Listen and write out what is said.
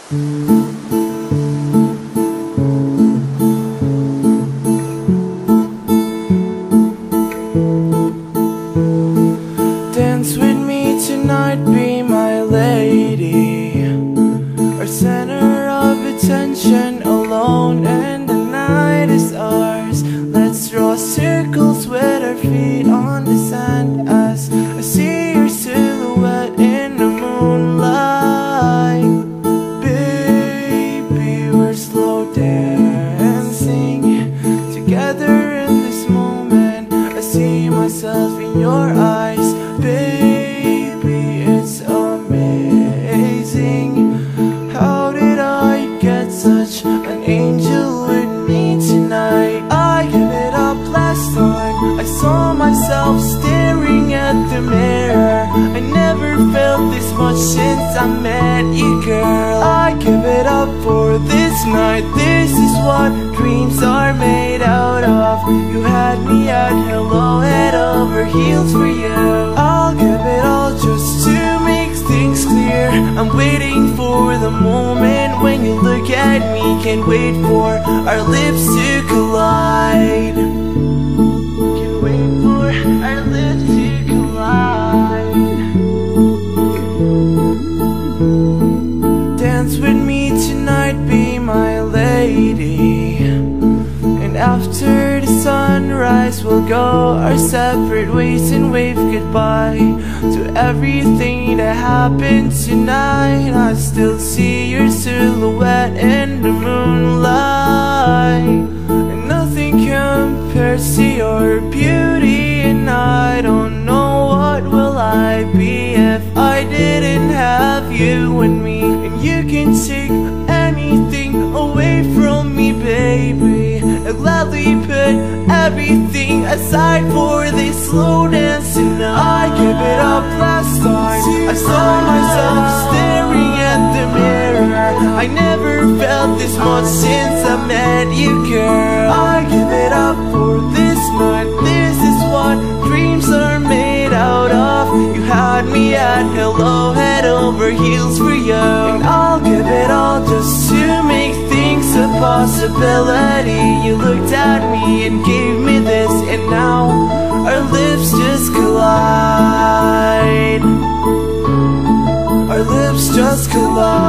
Dance with me tonight, be my lady, our center of attention, alone, and the night is ours. Let's draw circles with our feet on the sand as I see your silhouette in the moonlight. Baby, we're slow dancing together in this moment. I see myself in your eyes. Baby, it's amazing. How did I get such an angel with me tonight? I gave it up last time I saw myself staring at the mirror. I never felt this much since I met you, girl. I give it up for this night. This is what dreams are made out of. You had me at hello, head over heels for you. I'll give it all just to make things clear. I'm waiting for the moment when you look at me. Can't wait for our lips to collide. Can't wait for our lips to collide. Dance with me tonight, be my lady, and after the sunrise we'll go our separate ways and wave goodbye to everything that happened tonight. I still see your silhouette in the moonlight, and nothing compares to your beauty. And I don't know what will I be if I didn't have you and me. And you can take anything away from me, baby. I'll gladly put everything aside for this slow dance tonight. I gave it up last time I saw myself staring at the mirror. I never felt this much since I met you, girl. I give it up for this night. This is what dreams are made out of. You had me at hello, head over heels for you. And I'll give it all just to make things a possibility. You looked at me and gave me this, and now our lips just collide. Our lips just collide.